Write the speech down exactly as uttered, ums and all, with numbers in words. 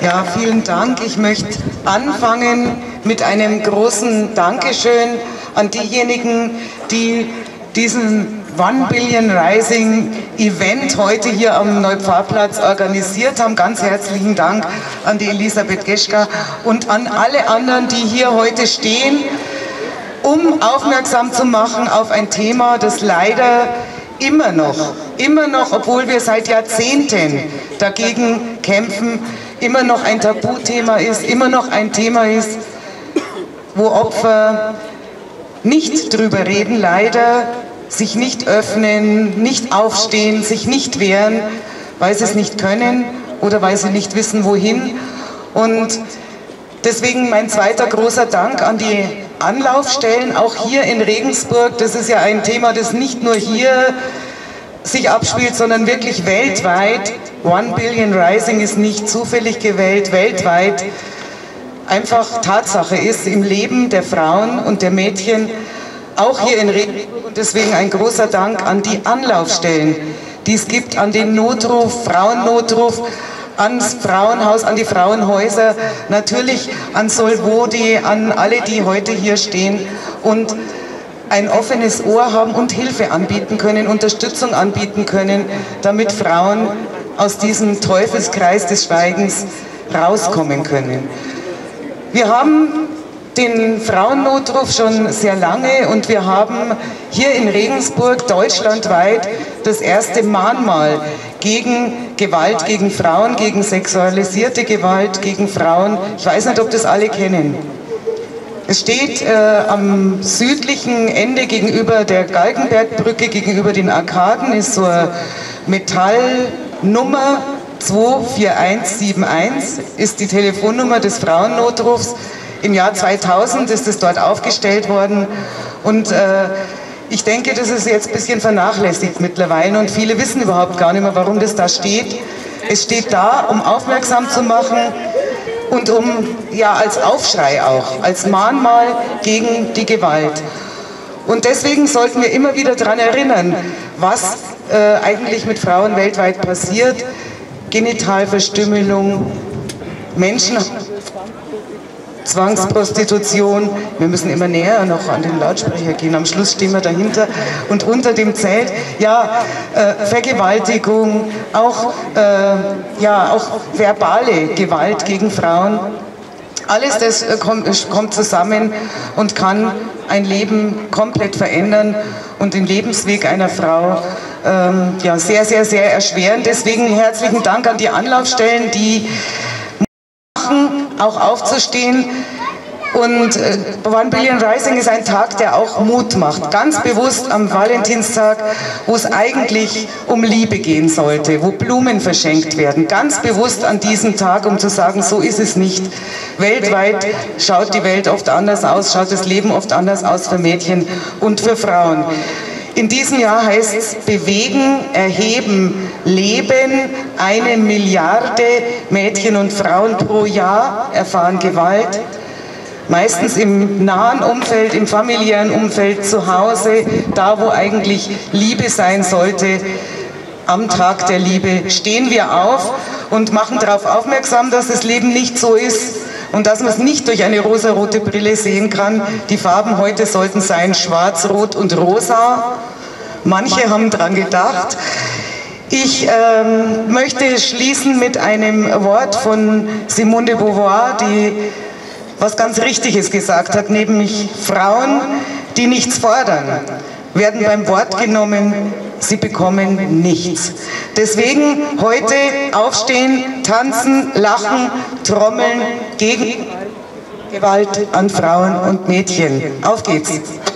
Ja, vielen Dank. Ich möchte anfangen mit einem großen Dankeschön an diejenigen, die diesen One Billion Rising Event heute hier am Neupfarrplatz organisiert haben. Ganz herzlichen Dank an die Elisabeth Geschka und an alle anderen, die hier heute stehen, um aufmerksam zu machen auf ein Thema, das leider immer noch, immer noch, obwohl wir seit Jahrzehnten dagegen kämpfen, immer noch ein Tabuthema ist, immer noch ein Thema ist, wo Opfer nicht drüber reden, leider, sich nicht öffnen, nicht aufstehen, sich nicht wehren, weil sie es nicht können oder weil sie nicht wissen, wohin. Und deswegen mein zweiter großer Dank an die Anlaufstellen, auch hier in Regensburg. Das ist ja ein Thema, das nicht nur hier sich abspielt, sondern wirklich weltweit. One Billion Rising ist nicht zufällig gewählt, weltweit einfach Tatsache ist im Leben der Frauen und der Mädchen, auch hier in Regensburg. Und deswegen ein großer Dank an die Anlaufstellen, die es gibt, an den Notruf, Frauennotruf, ans Frauenhaus, an die Frauenhäuser, natürlich an Solvodi, an alle, die heute hier stehen und ein offenes Ohr haben und Hilfe anbieten können, Unterstützung anbieten können, damit Frauen aus diesem Teufelskreis des Schweigens rauskommen können. Wir haben den Frauennotruf schon sehr lange und wir haben hier in Regensburg deutschlandweit das erste Mahnmal gegen Gewalt gegen Frauen, gegen sexualisierte Gewalt gegen Frauen. Ich weiß nicht, ob das alle kennen. Es steht äh, am südlichen Ende gegenüber der Galgenbergbrücke, gegenüber den Arkaden, ist so eine Metallnummer zwei vier eins sieben eins, ist die Telefonnummer des Frauennotrufs. Im Jahr zweitausend ist es dort aufgestellt worden und äh, ich denke, das ist jetzt ein bisschen vernachlässigt mittlerweile und viele wissen überhaupt gar nicht mehr, warum das da steht. Es steht da, um aufmerksam zu machen und um, ja, als Aufschrei auch, als Mahnmal gegen die Gewalt. Und deswegen sollten wir immer wieder daran erinnern, was äh, eigentlich mit Frauen weltweit passiert. Genitalverstümmelung, Menschen... Zwangsprostitution, wir müssen immer näher noch an den Lautsprecher gehen, am Schluss stehen wir dahinter und unter dem Zelt, ja, äh, Vergewaltigung, auch, äh, ja, auch verbale Gewalt gegen Frauen, alles das äh, kommt, kommt zusammen und kann ein Leben komplett verändern und den Lebensweg einer Frau ähm, ja, sehr, sehr, sehr erschweren. Deswegen herzlichen Dank an die Anlaufstellen, die auch aufzustehen. Und äh, One Billion Rising ist ein Tag, der auch Mut macht. Ganz bewusst am Valentinstag, wo es eigentlich um Liebe gehen sollte, wo Blumen verschenkt werden. Ganz bewusst an diesem Tag, um zu sagen, so ist es nicht. Weltweit schaut die Welt oft anders aus, schaut das Leben oft anders aus für Mädchen und für Frauen. In diesem Jahr heißt es bewegen, erheben, leben. Eine Milliarde Mädchen und Frauen pro Jahr erfahren Gewalt. Meistens im nahen Umfeld, im familiären Umfeld, zu Hause, da wo eigentlich Liebe sein sollte. Am Tag der Liebe stehen wir auf und machen darauf aufmerksam, dass das Leben nicht so ist und dass man es nicht durch eine rosarote Brille sehen kann. Die Farben heute sollten sein schwarz, rot und rosa. Manche haben daran gedacht. Ich ähm, möchte schließen mit einem Wort von Simone de Beauvoir, die was ganz Richtiges gesagt hat, nämlich Frauen, die nichts fordern, werden beim Wort genommen, sie bekommen nichts. Deswegen heute aufstehen, tanzen, lachen, trommeln gegen Gewalt an Frauen und Mädchen. Auf geht's!